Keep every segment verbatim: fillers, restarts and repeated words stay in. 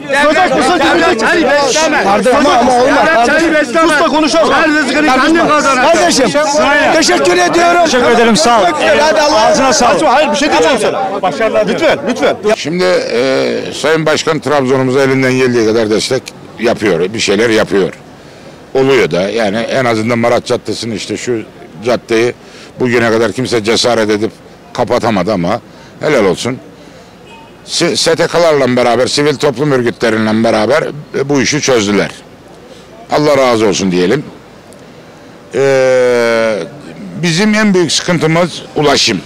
Söz mısın? Seni besleme. Kardeşim ama ama olmaz. Seni besleme. Sus da konuşalım. Her rızkını kendin kazanır. Kardeşim teşekkür ediyorum. Teşekkür ederim, sağ ol. Hadi Allah Ağzına sağlık. Hayır bir şey diyeceğim sana. Başarılar. Lütfen lütfen. Şimdi e, Sayın Başkan Trabzon'umuza elinden geldiği kadar destek yapıyor. Bir şeyler yapıyor. Oluyor da yani en azından Marat Caddesi'nin işte şu caddeyi bugüne kadar kimse cesaret edip kapatamadı ama helal olsun. S T K'larla beraber, sivil toplum örgütleriyle beraber bu işi çözdüler. Allah razı olsun diyelim. Ee, bizim en büyük sıkıntımız ulaşım.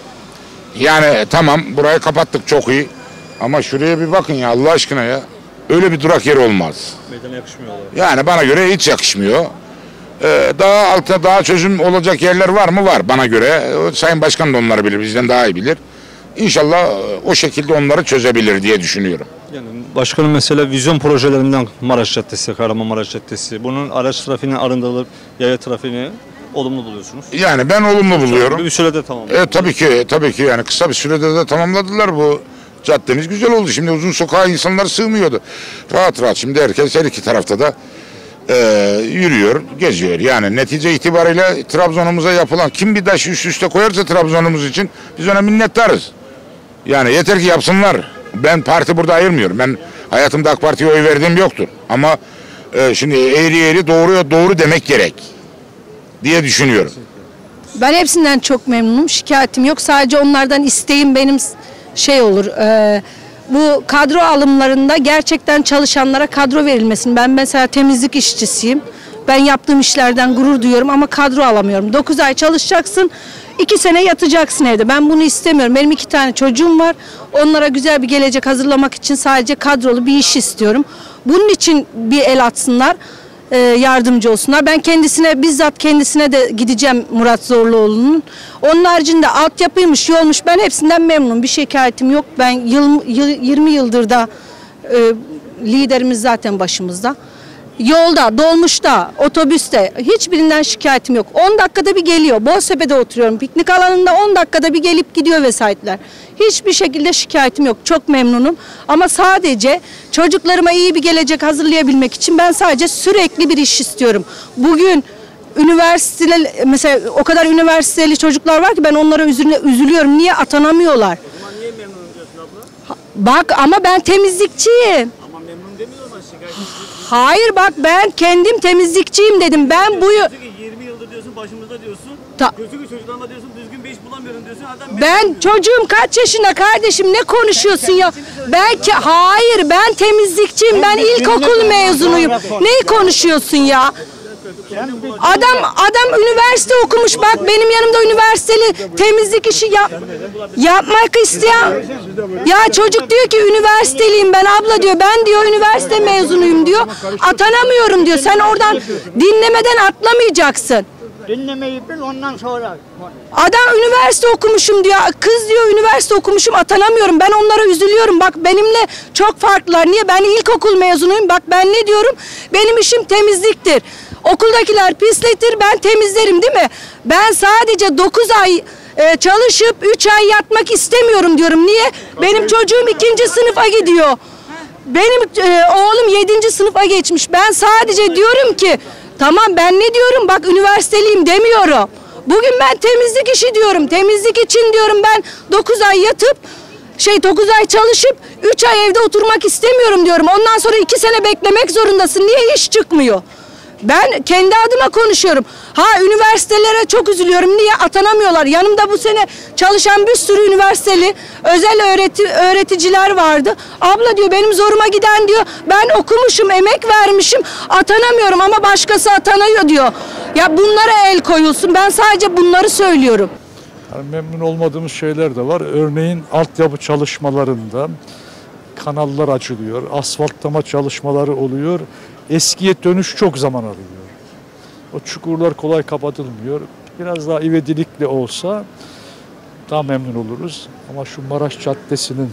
Yani tamam burayı kapattık çok iyi. Ama şuraya bir bakın ya Allah aşkına ya. Öyle bir durak yeri olmaz. Meydana yakışmıyor. Yani bana göre hiç yakışmıyor. Ee, daha altta daha çözüm olacak yerler var mı? Var bana göre. Sayın Başkan da onları bilir, bizden daha iyi bilir. İnşallah o şekilde onları çözebilir diye düşünüyorum. Yani başkanın mesela vizyon projelerinden Maraş Caddesi, Kahramanmaraş Caddesi. Bunun araç trafiğine arındırılıp yaya trafiğini olumlu buluyorsunuz. Yani ben olumlu buluyorum. Bir sürede tamamlandı. E, tabii ki, tabii ki yani kısa bir sürede de tamamladılar bu. Caddemiz güzel oldu. Şimdi uzun sokağa insanlar sığmıyordu. Rahat rahat şimdi herkes her iki tarafta da e, yürüyor, geziyor. Yani netice itibariyle Trabzon'umuza yapılan kim bir taş üst üste koyarsa Trabzon'umuz için biz ona minnettarız. Yani yeter ki yapsınlar. Ben parti burada ayırmıyorum. Ben hayatımda AK Parti'ye oy verdiğim yoktur. Ama e, şimdi eğri eğri doğruya doğru demek gerek diye düşünüyorum. Ben hepsinden çok memnunum. Şikayetim yok. Sadece onlardan isteğim benim şey olur. E, bu kadro alımlarında gerçekten çalışanlara kadro verilmesini. Ben mesela temizlik işçisiyim. Ben yaptığım işlerden gurur duyuyorum ama kadro alamıyorum. dokuz ay çalışacaksın, iki sene yatacaksın evde. Ben bunu istemiyorum. Benim iki tane çocuğum var. Onlara güzel bir gelecek hazırlamak için sadece kadrolu bir iş istiyorum. Bunun için bir el atsınlar, yardımcı olsunlar. Ben kendisine, bizzat kendisine de gideceğim Murat Zorluoğlu'nun. Onun haricinde altyapıymış, yolmuş. Ben hepsinden memnunum. Bir şikayetim yok. Ben yıl, yirmi yıldır da e, liderimiz zaten başımızda. Yolda, dolmuşta, otobüste hiçbirinden şikayetim yok. on dakikada bir geliyor. Boztepe'de oturuyorum. Piknik alanında on dakikada bir gelip gidiyor vesayetler. Hiçbir şekilde şikayetim yok. Çok memnunum. Ama sadece çocuklarıma iyi bir gelecek hazırlayabilmek için ben sadece sürekli bir iş istiyorum. Bugün üniversiteli, mesela o kadar üniversiteli çocuklar var ki ben onlara üzülüyorum. Niye atanamıyorlar? O zaman niye memnunum diyorsun abla? Bak ama ben temizlikçiyim. Ama memnun demiyor ama şikayet. Hayır bak ben kendim temizlikçiyim dedim. Ben bu yirmi yıldır diyorsun başımızda diyorsun. Ta Gözükü çocuklarıma diyorsun düzgün bir iş bulamıyorum diyorsun. Adam ben çocuğum kaç yaşında kardeşim ne konuşuyorsun ya? Belki hayır ben temizlikçiyim. Ben ilkokul mezunuyum. Neyi konuşuyorsun ya? Adam adam üniversite okumuş bak benim yanımda üniversiteli temizlik işi yap, yapmak isteyen ya çocuk diyor ki üniversiteliyim ben abla diyor ben diyor üniversite mezunuyum diyor atanamıyorum diyor sen oradan dinlemeden atlamayacaksın. Dinlemeyi bil ondan sonra. Adam üniversite okumuşum diyor. Kız diyor üniversite okumuşum atanamıyorum. Ben onlara üzülüyorum. Bak benimle çok farklılar. Niye? Ben ilkokul mezunuyum. Bak ben ne diyorum? Benim işim temizliktir. Okuldakiler pisletir ben temizlerim değil mi? Ben sadece dokuz ay e, çalışıp üç ay yatmak istemiyorum diyorum. Niye? Benim çocuğum ikinci sınıfa gidiyor. Benim e, oğlum yedinci sınıfa geçmiş. Ben sadece diyorum ki tamam ben ne diyorum? Bak üniversiteliyim demiyorum. Bugün ben temizlik işi diyorum. Temizlik için diyorum ben dokuz ay yatıp şey dokuz ay çalışıp üç ay evde oturmak istemiyorum diyorum. Ondan sonra iki sene beklemek zorundasın. Niye iş çıkmıyor? Ben kendi adıma konuşuyorum. Ha üniversitelere çok üzülüyorum. Niye atanamıyorlar? Yanımda bu sene çalışan bir sürü üniversiteli özel öğreti, öğreticiler vardı. Abla diyor benim zoruma giden diyor. Ben okumuşum, emek vermişim. Atanamıyorum ama başkası atanıyor diyor. Ya bunlara el koyulsun. Ben sadece bunları söylüyorum. Yani memnun olmadığımız şeyler de var. Örneğin altyapı çalışmalarında kanallar açılıyor. Asfaltlama çalışmaları oluyor. Eskiye dönüş çok zaman alıyor. O çukurlar kolay kapatılmıyor. Biraz daha ivedilikle olsa daha memnun oluruz. Ama şu Maraş Caddesi'nin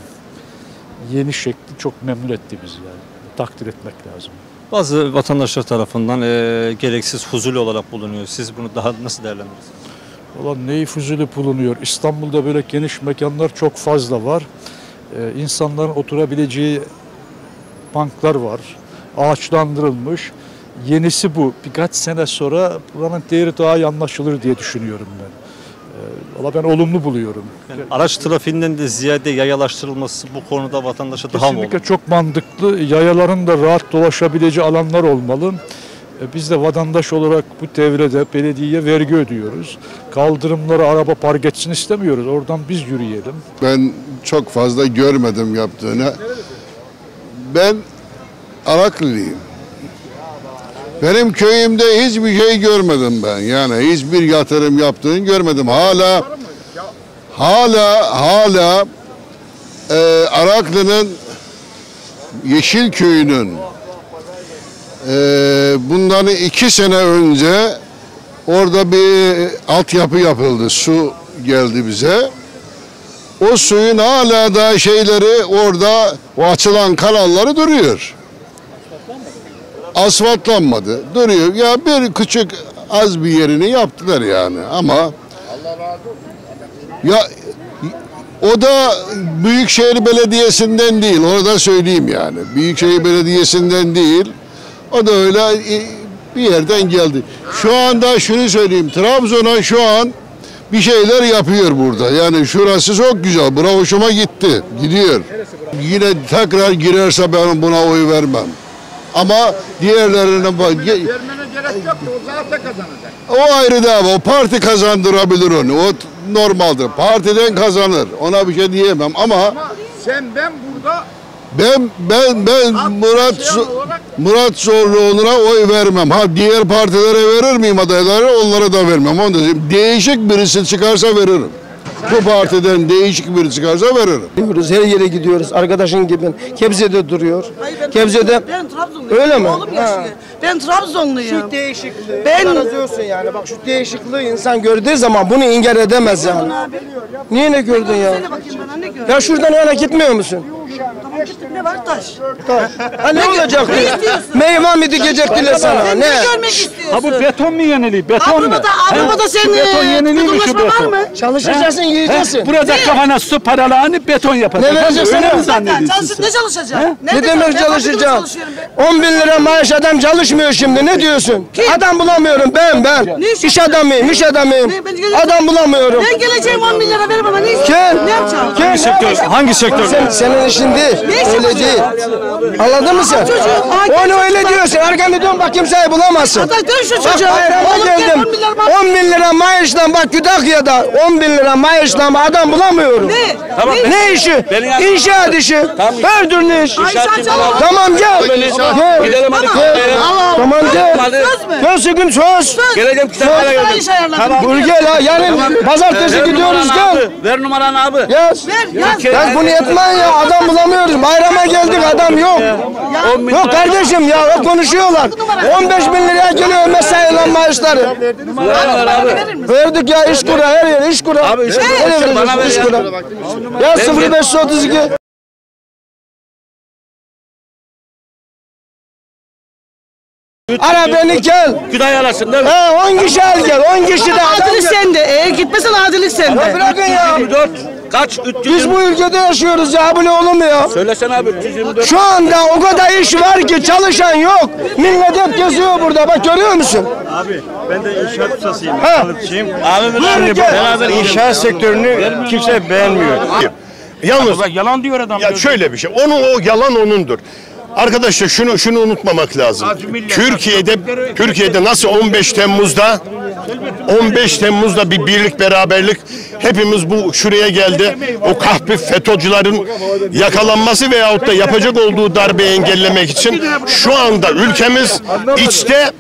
yeni şekli çok memnun etti bizi yani. Takdir etmek lazım. Bazı vatandaşlar tarafından e, gereksiz fuzuli olarak bulunuyor. Siz bunu daha nasıl değerlendirirsiniz? Ulan neyi fuzuli bulunuyor? İstanbul'da böyle geniş mekanlar çok fazla var. Ee, insanların oturabileceği banklar var. Ağaçlandırılmış. Yenisi bu. Birkaç sene sonra buranın değeri daha iyi anlaşılır diye düşünüyorum ben. Ee, Valla ben olumlu buluyorum. Yani araç trafiğinden de ziyade yayalaştırılması bu konuda vatandaşa daha mı Kesinlikle olur? çok mantıklı. Yayaların da rahat dolaşabileceği alanlar olmalı. Ee, Biz de vatandaş olarak bu devrede belediyeye vergi ödüyoruz. Kaldırımlara araba park etsin istemiyoruz. Oradan biz yürüyelim. Ben çok fazla görmedim yaptığını. Ben Araklıyım. Benim köyümde hiçbir şey görmedim ben. Yani hiçbir yatırım yaptığını görmedim. Hala hala hala e, Araklı'nın Yeşilköy'ünün e, bundan iki sene önce orada bir altyapı yapıldı. Su geldi bize. O suyun hala da şeyleri orada, o açılan kanalları duruyor. Asfaltlanmadı. Duruyor. Ya bir küçük az bir yerini yaptılar yani ama ya o da Büyükşehir Belediyesi'nden değil. Onu da söyleyeyim yani. Büyükşehir Belediyesi'nden değil. O da öyle bir yerden geldi. Şu anda şunu söyleyeyim. Trabzon'a şu an bir şeyler yapıyor burada. Yani şurası çok güzel. Bura hoşuma gitti. Gidiyor. Yine tekrar girerse ben buna oy vermem. Ama diğerlerine bak. Vermene gerek yok ki o zaten kazanacak. O ayrı da o parti kazandırabilir onu. O normaldir. Partiden kazanır. Ona bir şey diyemem ama Ama sen ben burada ben ben ben Murat Zo- Murat Zorluoğlu'na oy vermem. Ha diğer partilere verir miyim adayları? Onlara da vermem. Onu da diyeyim. Değişik birisi çıkarsa veririm. Bu partiden değişik biri çıkarsa veririm. Gidiyoruz, her yere gidiyoruz. Arkadaşın gibi. Gebze'de duruyor. Gebze'de. Ben Trabzonluyum. Öyle mi? Oğlum yaşıyor. Ben Trabzonluyum. Şu değişikliği. Ben- Ben yazıyorsun yani. Bak şu değişikliği insan gördüğü zaman bunu inkar edemez yani. Niye ne gördün ya? Söyle bakayım bana ne gördün? Ya şuradan yana gitmiyor musun? Tamam gittim ne var taş. Ha ne olacak? Ne istiyorsun? Meyve mi dikecektiler sana? Sen Ne? ne görmek istiyorsun? Ha bu beton mu yeniliği? Beton mu? Avrupa'da, Avrupa'da sen beton yeniliği mi şu kutuplaşma var beton? mı? Çalışacaksın, yiyeceksin. Burada kafana su paralarını beton yapacak. Ne vereceksin Öyle ha? mi zannediyorsun Çalış, sen? ne çalışacağım? Ne demek çalışacağım? on bin lira maaş adam çalışmıyor şimdi. Ne diyorsun? Adam bulamıyorum ben ben. Ne iş İş adamıyım, iş adamıyım. Ne, ben geleceğim. Adam bulamıyorum. Ben geleceğim on bin lira ver bana ne istiyorsun? Gel. Ne yapacağım? Gel. Hangi sektör? Hangi sektör? Sen, senin işin değil. Ne iş Öyle yapacağım? değil. Anladın mı sen? Çocuğu, aa, Onu gel öyle çocuğu. diyorsun. Arkanda dön bak kimseyi bulamazsın. Hatta dön şu Bak çocuğa. bayrama Oğlum gel geldim. on bin lira maaş. on bin lira maaşla bak Kütahya'da on bin lira maaşla adam bulamıyorum. Ne? Tamam. Ne? Ne işi? İnşaat işi. Her türlü iş. Ay sen çalma. Tamam gel. Gel. Gidelim hadi. Tamam. Allah Allah. Tamam gel. Söz mü? Söz gün söz. Geleceğim kitaplara Sana geleceğim. iş ayarladım. Dur gel ha. Yarın pazartesi gidiyoruz gel. Ver numaranı abi. Yaz. Ver yaz. Ya bunu yetmen ya. Adam bulamıyoruz. Bayrama geldik adam yok. Yok kardeşim ya o konuşuyorlar. on beş bin liraya geliyor mesailen maaşları. Verir misin? Verdik ya iş kura her yer iş kura. Abi iş kura. Nereye vereceksin Bana ver iş ya. kura? Ya sıfır beş otuz iki. Ara beni gel. Kütahya arasın değil mi? He on kişi al gel. on kişi de adam Adilik gel. sende. Eğer gitmesen adilik sende. Bırakın ya. yirmi dört kaç? üç yüz Biz yirmi. bu ülkede yaşıyoruz ya bu ne olmuyor? Söylesene abi üç yüz yirmi dört. Şu anda o kadar iş var ki çalışan yok. Millet hep geziyor burada bak görüyor musun? Abi ben de inşaat ustasıyım. Ha. Kalıpçıyım. Abi ben Buyurun gel. Beraber inşaat sektörünü kimse beğenmiyor. Yalnız Bak yalan diyor adam. ya şöyle bir şey. Onun o yalan onundur. Arkadaşlar şunu şunu unutmamak lazım. Türkiye'de Türkiye'de nasıl on beş Temmuz'da on beş Temmuz'da bir birlik beraberlik hepimiz bu şuraya geldi. O kahpe FETÖ'cülerin yakalanması veyahut da yapacak olduğu darbeyi engellemek için şu anda ülkemiz içte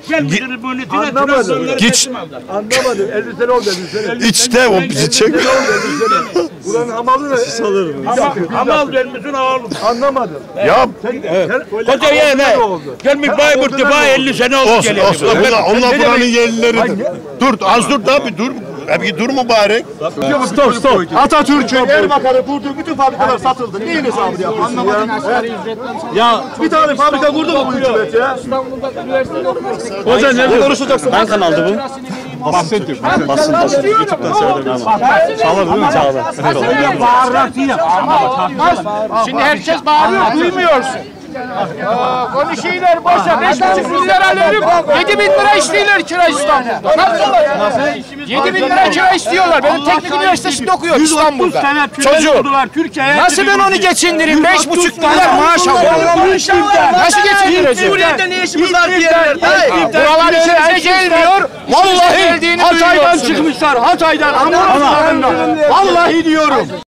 Giç, Anlamadım. elli sene oldu. elli sene. içte o bizi çek. Buranın hamalı ne? Salırım. Hamal dönmüşsün oğlum. Anlamadım. Ya Koca yerine. Gelmiş Bayburt defa elli sene oldu olsun geliyor. olsun. Onlar, onlar buranın yerlileri. Dur az dur da bir dur. Bir dur mübarek. Stop stop. Atatürk'ün Erbakan'ı kurduğu bütün fabrikalar satıldı. Neyin hesabını yapıyorsun ya? Ya Bir tane fabrika kurdu mu bu hükümet ya? hoca ne diyor? Konuşacaksın. Hangi kanaldı bu? Basın. Basın. Basın. YouTube'dan seyrediyorum. Çağlar değil mi Çağlar? Şimdi herkes bağırıyor duymuyorsun. Konuşuyorlar boşa. beş buçuk milyar alıyorum. yedi bin lira istiyorlar kira İstanbul'da. Nasıl olur ya? yedi bin lira kira istiyorlar. Benim teknik üniversitesinde okuyor İstanbul'da. Çocuğu. Nasıl ben onu geçindireyim? beş buçuk milyar maaş alıyorum. Nasıl geçindireceğim? Suriye'de ne işimiz var diyenler. Buralar içimize gelmiyor. Vallahi Hatay'dan çıkmışlar. Hatay'dan. Vallahi diyorum.